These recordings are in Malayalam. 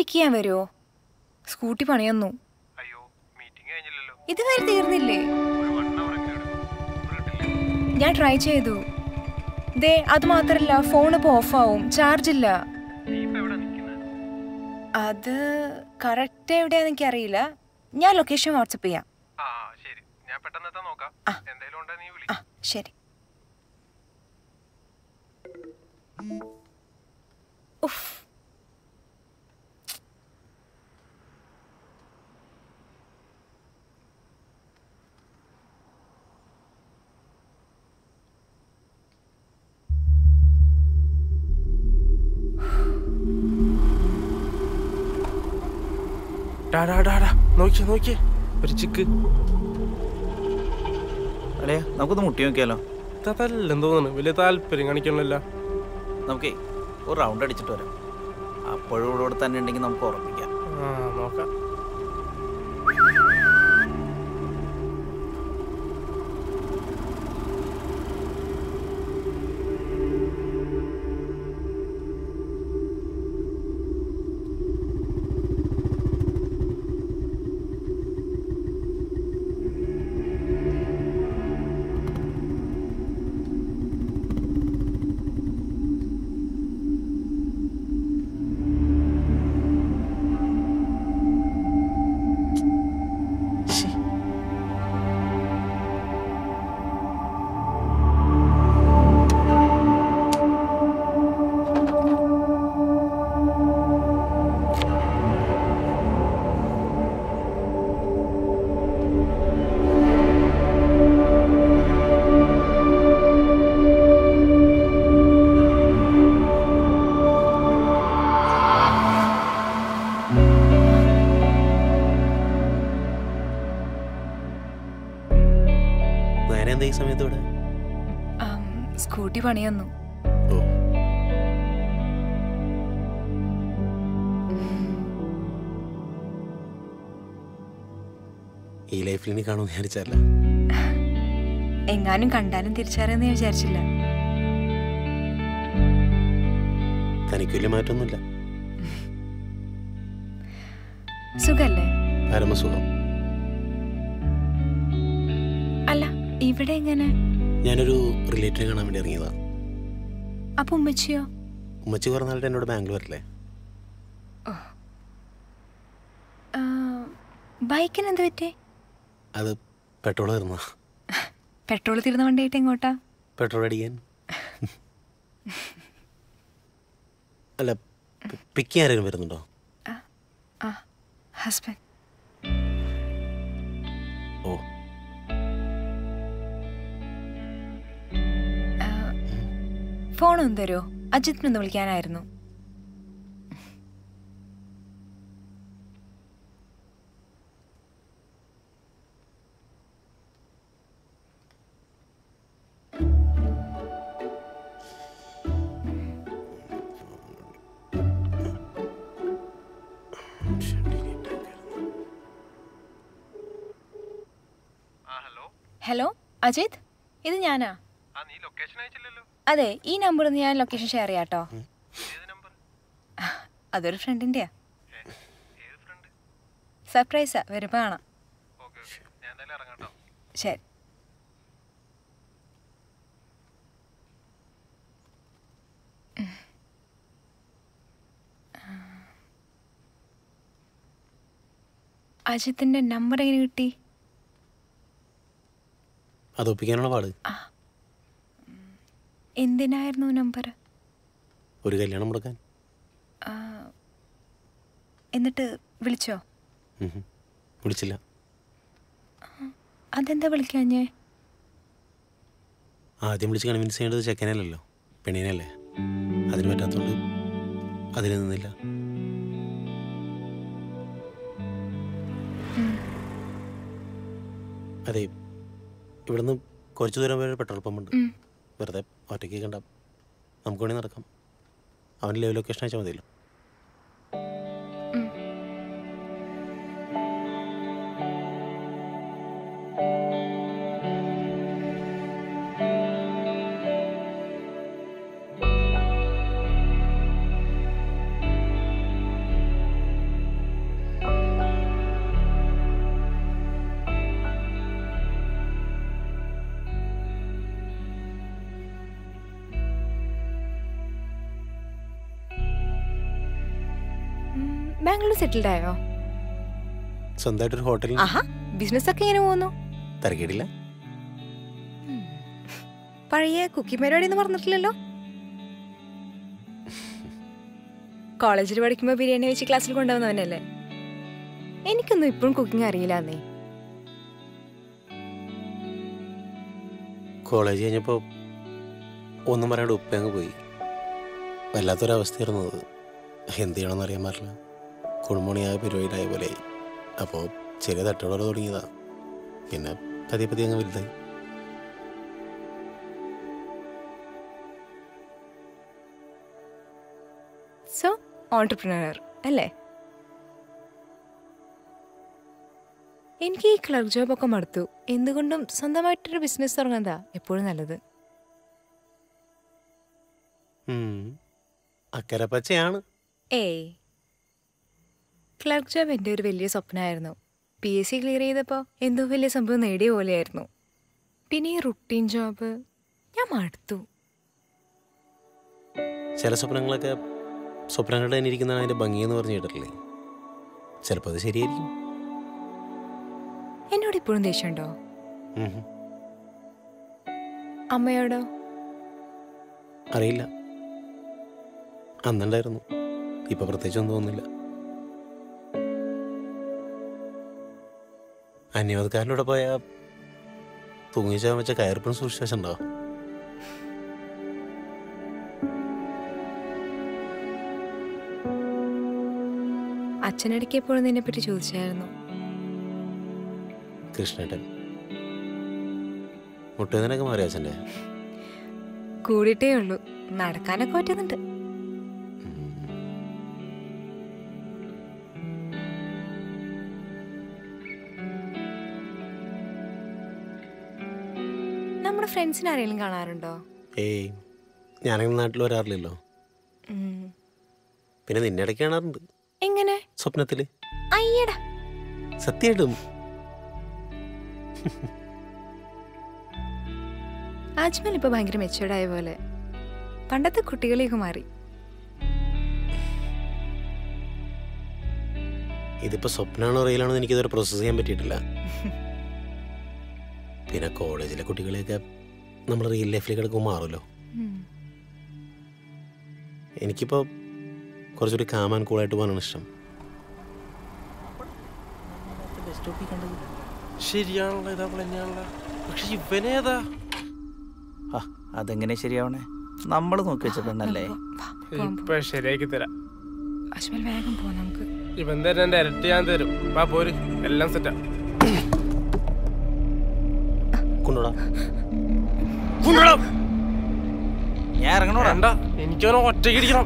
പിക്ക് ചെയ്യാൻ വരുമോ? സ്കൂട്ടി പണിയൊന്നു. ഇതുവരെ തീർന്നില്ലേ? ഞാൻ ട്രൈ ചെയ്തു. ദേ അത് മാത്രല്ല, ഫോൺ ഇപ്പോൾ ഓഫാവും, ചാർജില്ല. അത് കറക്റ്റ് എവിടെയാന്ന് എനിക്കറിയില്ല. ഞാൻ ലൊക്കേഷൻ വാട്സപ്പ് ചെയ്യാം. ശരി. ഉഫ്. നോക്കിയേ ഒരു ചിക്ക്. അല്ലേ നമുക്കൊന്ന് മുട്ടി നോക്കിയാലോ? അതല്ലെന്ന് തോന്നുന്നു, വലിയ താല്പര്യം കാണിക്കണല്ലോ. നമുക്കേ ഒരു റൗണ്ട് അടിച്ചിട്ട് വരാം. അപ്പോഴും ഇവിടെ തന്നെ ഉണ്ടെങ്കിൽ നമുക്ക് ഉറപ്പിക്കാം. നോക്കാം. സ്കൂട്ടി പണിയൊന്നു. ഈ ലൈഫിൽ ഇനി കാണുമെന്ന് വിചാരിച്ചല്ല. എങ്ങാനും കണ്ടാലും തിരിച്ചറിയാന്ന് ഞാൻ വിചാരിച്ചില്ല. തനിക്ക് വലിയ മാറ്റമൊന്നുമില്ല. സുഖല്ലേ? പരമസുഖം. അല്ല, ഇവിടെ എങ്ങനെ? ഞാനൊരു റിലേറ്റീവ് കാണാൻ വേണ്ടി ഇറങ്ങിയതാ. അപ്പൊ ഉമ്മച്ചിയോ? ഉമ്മച്ചി കുറെ നാളെ എന്നോട് ബാംഗ്ലൂർ വരില്ലേ. ബൈക്കിന് എന്ത് പറ്റി? അത് പെട്രോൾ തീർന്ന. പെട്രോൾ തീർന്ന വണ്ടിയായിട്ട് എങ്ങോട്ടാ? പെട്രോൾ അടിക്കാൻ. അല്ല, പിക്ക് ആരെങ്കിലും വരുന്നുണ്ടോ? ഹസ്ബൻഡ്. ഓ, ഫോണൊന്നും തരുമോ? അജിത്തിനൊന്ന് വിളിക്കാനായിരുന്നു. ഹലോ അജിത്, ഇത് ഞാനാ. അതെ, ഈ നമ്പറിൽ ഞാൻ ലൊക്കേഷൻ ഷെയർ ചെയ്യാട്ടോ. അതൊരു ഫ്രണ്ടിൻ്റെയാ. സർപ്രൈസാ, വരുമ്പോ കാണാം. ശരി. അജിത്തിന്റെ നമ്പർ എങ്ങനെ കിട്ടി? അത് ഒപ്പിക്കാനുള്ള പാട്. എന്തിനായിരുന്നു നമ്പർ? ഒരു കല്യാണം മുടക്കാൻ. എന്നിട്ട് വിളിച്ചോ? വിളിച്ചില്ല. അതെന്താ വിളിക്കാഞ്ഞേ? ആദ്യം വിളിച്ച് കൺവിൻസ് ചെയ്യേണ്ടത് ചെക്കനല്ലല്ലോ, പെണ്ണിനല്ലേ. അതിന് പറ്റാത്തതുകൊണ്ട് അതിൽ നിന്നില്ല. അതെ, ഇവിടുന്ന് കുറച്ച് ദൂരം വരെ പെട്രോൾ പമ്പുണ്ട്. വെറുതെ ഒറ്റയ്ക്ക് കണ്ട നമുക്ക് വേണമെങ്കിൽ നടക്കാം. അവൻ്റെ ലൈവ് ലൊക്കേഷൻ അയച്ചാൽ മതിയല്ലോ. ബാംഗ്ലൂർ സെറ്റിൽഡ് ആയോ? സ്വന്തമായിട്ടൊരു ഹോട്ടലിൽ ആഹാ, ബിസിനസ് ഒക്കെ എങ്ങനെ പോകുന്നു? തിരക്കിടില്ല. പഴയ കുക്കിംഗ് പരിപാടി ഒന്നും പറഞ്ഞിട്ടില്ലല്ലോ. കോളേജിൽ പഠിക്കുമ്പോൾ ബിരിയാണി വെച്ച് ക്ലാസ്സിൽ കൊണ്ടുവന്നവനല്ലേ. എനിക്കൊന്നും ഇപ്പോഴും കുക്കിംഗ് അറിയില്ലെന്നേ. കോളേജ് കഴിഞ്ഞപ്പോൾ ഒന്നും പറയാണ്ട് ഉപ്പയങ്ങ് പോയി. വല്ലാത്തൊരവസ്ഥയായിരുന്നു അത്. എന്ത് ചെയ്യണമെന്ന് അറിയാൻ പാടില്ല. കുടുംബണിയായ പരിപാടിയിലായ പോലെ. അപ്പോൾ ചെറിയ തട്ടുകളോട് തുടങ്ങിയതാ. പിന്നെ പതിയെ പതിയെ അങ്ങ് വലുതായി. സോ ഓൺട്രപ്രണർ അല്ലേ? എനിക്ക് ഈ ക്ലർക്ക് ജോബൊക്കെ മടുത്തു. എന്തുകൊണ്ടും സ്വന്തമായിട്ടൊരു ബിസിനസ് തുടങ്ങുന്നതാ എപ്പോഴും നല്ലത്. അക്കരെ പച്ചയാണ്. ഏയ്, ക്ലർക്ക് ജോബ് എൻ്റെ ഒരു വലിയ സ്വപ്നമായിരുന്നു. PSC ക്ലിയർ ചെയ്തപ്പോൾ എന്തോ വലിയ സംഭവം നേടിയ പോലെയായിരുന്നു. പിന്നെ ഈ റുട്ടീൻ ജോബ് ഞാൻ മടുത്തു. ചില സ്വപ്നങ്ങളൊക്കെ സ്വപ്നങ്ങളുടെ തന്നെ ഇരിക്കുന്നതാണ് അതിൻ്റെ ഭംഗിയെന്ന് പറഞ്ഞു കേട്ടിട്ടില്ലേ? ചിലപ്പോൾ അത് ശരിയായിരിക്കും. എന്നോട് ഇപ്പോഴും ദേഷ്യമുണ്ടോ? അമ്മയോടോ? അറിയില്ല. അന്നുണ്ടായിരുന്നു. ഇപ്പൊ പ്രത്യേകിച്ചൊന്നും തോന്നുന്നില്ല. അന്യവതക്കാരനോടെ പോയ തൂങ്ങിച്ചാൻ വെച്ച കയർപ്പിന് സൂക്ഷിച്ചുണ്ടോ? അച്ഛനടിക്ക് എപ്പോഴും നിന്നെ പറ്റി ചോദിച്ചായിരുന്നു. കൃഷ്ണേട്ടൻ മുട്ടുവേദനയൊക്കെ മാറി അച്ഛൻ്റെ? കൂടിയിട്ടേ ഉള്ളൂ, നടക്കാനൊക്കെ പറ്റുന്നുണ്ട്. നമ്മുടെ ഫ്രണ്ട്സിനെ ആരെങ്കിലും കാണാറുണ്ടോ? ഏയ്, ഞാനങ്ങനെ നാട്ടിൽ വരാറില്ലല്ലോ. പിന്നെ നിന്നെ ഇടയ്ക്ക് കാണാറുണ്ട്. എങ്ങനെ? സ്വപ്നത്തില്. അയ്യടാ, സത്യമായിട്ടും. അജ്മൽ ഇപ്പൊ ഭയങ്കര മെച്ചൂർഡായ പോലെ. പണ്ടത്തെ കുട്ടികളെയൊക്കെ മാറി. ഇതിപ്പോ സ്വപ്നമാണോ റിയലാണോ എനിക്കിതൊരു പ്രോസസ് ചെയ്യാൻ പറ്റിയിട്ടില്ല. പിന്നെ കോളേജിലെ കുട്ടികളെയൊക്കെ നമ്മൾ റിയൽ ലൈഫിലേക്ക് കിടക്കുമ്പോൾ മാറുമല്ലോ. എനിക്കിപ്പോ കുറച്ചുകൂടി കാമാൻ കൂളായിട്ട് പോകാനാണ് ഇഷ്ടം. ശരിയാണല്ലോ, ഇതാ തന്നെയാണല്ലോ. പക്ഷെ ഇവനേതാ? അതെങ്ങനെ ശരിയാവണേ? നമ്മൾ നോക്കി വെച്ച പെണ്ണല്ലേ. ഇപ്പൊ ശരിയാക്കി തരാം. അജ്മൽ വേഗം പോ, നമുക്ക്. ഇവൻ തന്നെ എന്റെ ഇരട്ടി ഞാൻ തരും. വാ പോര്, എല്ലാം സെറ്റാ. ഞാൻ ഇറങ്ങണോടാ. എനിക്കവനെ ഒറ്റയ്ക്ക് ഇരിക്കണം.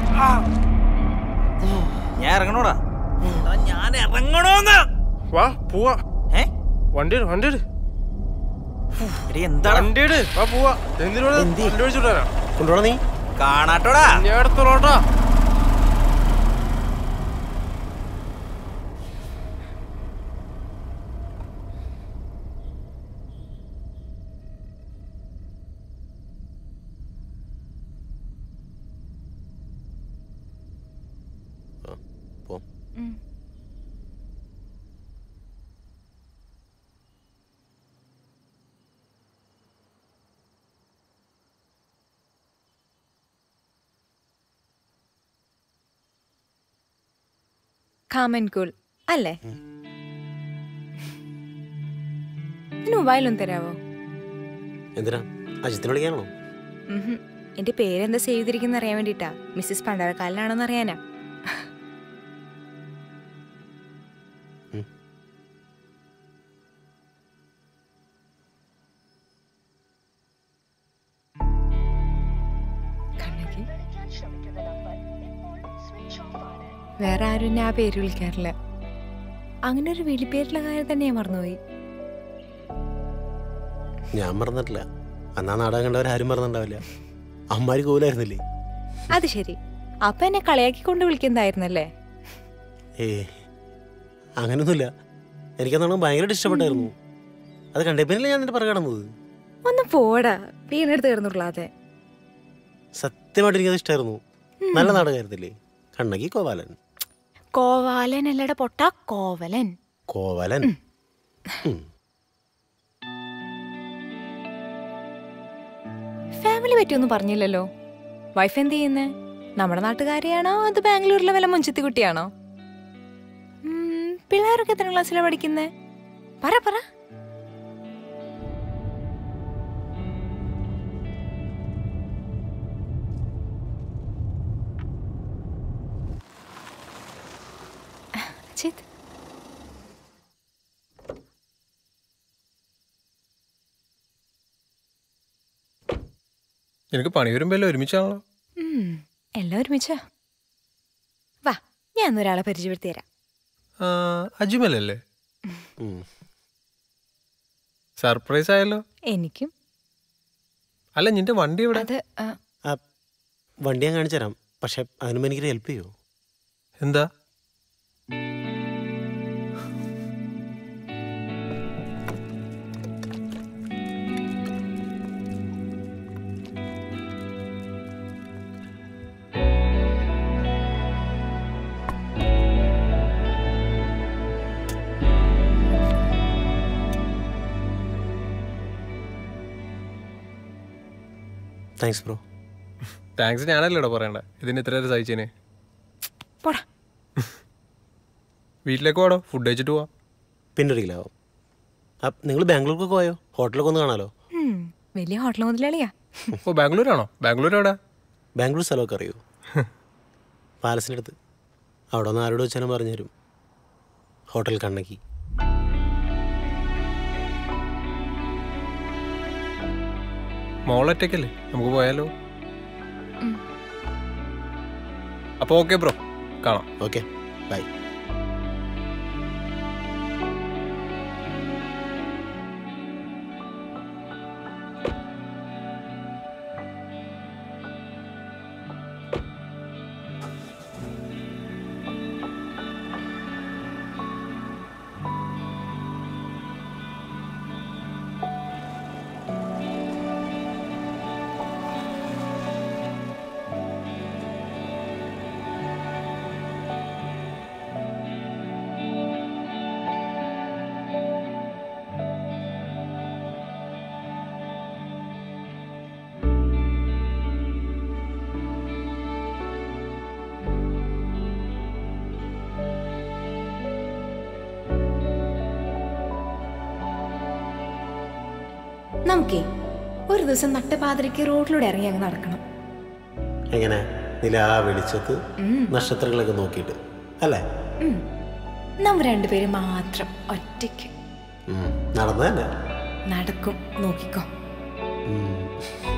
ഞാൻ ഇറങ്ങണോടാ. ഞാൻ ഇറങ്ങണോന്ന്. വാ പോവാ. വണ്ടി വണ്ടി എന്താ വണ്ടി വാ പോവാ. എന്തിനോട് വണ്ടി ഓടിച്ചോട്ടാ കൊണ്ടുപോടാ. നീ കാണാട്ടോടാ. ഞാൻ എടുത്തോളോട്ടാ. കാമൻ കൂൾ അല്ലേ? മൊബൈലൊന്നും തരാവോ? എന്തിനാ? അജിത്തിനെ വിളിക്കാനാണോ? എന്റെ പേരെന്താ സേവ് ചെയ്തിരിക്കുന്ന അറിയാൻ വേണ്ടിട്ടാ. മിസ്സിസ് പണ്ടാരക്കാലിനാണോന്ന് അറിയാനാ. വേറെ ആരും എന്നെ ആ പേര് വിളിക്കാറില്ല. അങ്ങനെ ഒരു വിളിപ്പേരുള്ള കാര്യം തന്നെ ഞാൻ മറന്നുപോയി. ഞാൻ മറന്നിട്ടില്ല. അന്നാ നാടകം കണ്ടവരാരും മറന്നിട്ടുണ്ടാവില്ല. അമ്മാര് കോലായിരുന്നില്ലേ? അത് ശരി. അപ്പൊ എന്നെ കളിയാക്കിക്കൊണ്ട് വിളിക്കുന്നതായിരുന്നല്ലേ? അങ്ങനൊന്നുമില്ല. എനിക്കന്നാണ് ഭയങ്കരമായിട്ട് ഇഷ്ടപ്പെട്ടായിരുന്നു. അത് കണ്ടേ പിന്നല്ലേ ഞാൻ നിന്റെ പുറകെ നടന്നത്. ഒന്ന് പോടാ, വീണെടുത്ത് കിടന്നുള്ളാതെ. സത്യമായിട്ട് എനിക്കത് ഇഷ്ടമായിരുന്നു. നല്ല നാടകമായിരുന്നില്ലേ? കണ്ണകി ഗോപാലൻ. കോവാലൻ അല്ലട പൊട്ട, കോവലൻ. കോവലൻ. ഫാമിലി പറ്റിയൊന്നും പറഞ്ഞില്ലല്ലോ. വൈഫ് എന്ത് ചെയ്യുന്നേ? നമ്മുടെ നാട്ടുകാരിയാണോ അത് ബാംഗ്ലൂരിലെ വല്ല മുഞ്ചത്തി കുട്ടിയാണോ? പിള്ളേരൊക്കെ എത്ര ക്ലാസ്സിലാണ് പഠിക്കുന്നേ? പറ പറ. എനിക്ക് പണി വരുമ്പോ എല്ലാം ഒരുമിച്ചാണല്ലോ. എല്ലാം ഒരുമിച്ചാ. വാ, ഞാൻ ഒരാളെ പരിചയപ്പെടുത്തി തരാം. അജ്മലല്ലേ? സർപ്രൈസ് ആയല്ലോ. എനിക്കും. അല്ല, നിന്റെ വണ്ടി ഇവിടെ? അത് വണ്ടി ഞാൻ കാണിച്ചു തരാം. പക്ഷെ അതിനുമ്പ് എനിക്കൊരു ഹെൽപ്പ് ചെയ്യോ? എന്താ? Thanks bro. താങ്ക്സ് ഞാനല്ലേടാ പറയണ്ട. ഇതിന് ഇത്ര നേരം സഹിച്ചേനെ. വീട്ടിലേക്ക് പോടോ, ഫുഡ് കഴിച്ചിട്ട് പോവാം. പിന്നെ ഒരിക്കലാവും. നിങ്ങൾ ബാംഗ്ലൂർക്കൊക്കെ പോയോ? ഹോട്ടലൊക്കെ ഒന്ന് കാണാലോ. വലിയ ഹോട്ടൽ മുതലാളിയാ. ഓ, ബാംഗ്ലൂരാണോ? ബാംഗ്ലൂർ എവിടെ? ബാംഗ്ലൂർ സ്ഥലമൊക്കെ അറിയൂ? പാലസിൻ്റെ അടുത്ത്. അവിടെ ഒന്ന് ആരോട് വെച്ചാലും പറഞ്ഞു തരും. ഹോട്ടൽ കണ്ണകി. മോളൊറ്റയ്ക്കല്ലേ, നമുക്ക് പോയാലോ? അപ്പോൾ ഓക്കെ ബ്രോ, കാണാം. Okay, bye. നമുക്കേ ഒരു ദിവസം നട്ടപാതിരയ്ക്ക് റോഡിലൂടെ ഇറങ്ങി അങ്ങ് നടക്കണം. എങ്ങനെ? നിലാ വെളിച്ചത്ത് നക്ഷത്രങ്ങളൊക്കെ നോക്കിയിട്ട് അല്ലേ? നമ്മ രണ്ടുപേരും മാത്രം ഒറ്റയ്ക്ക്. നടന്നു തന്നെ നടക്കും, നോക്കിക്കോ.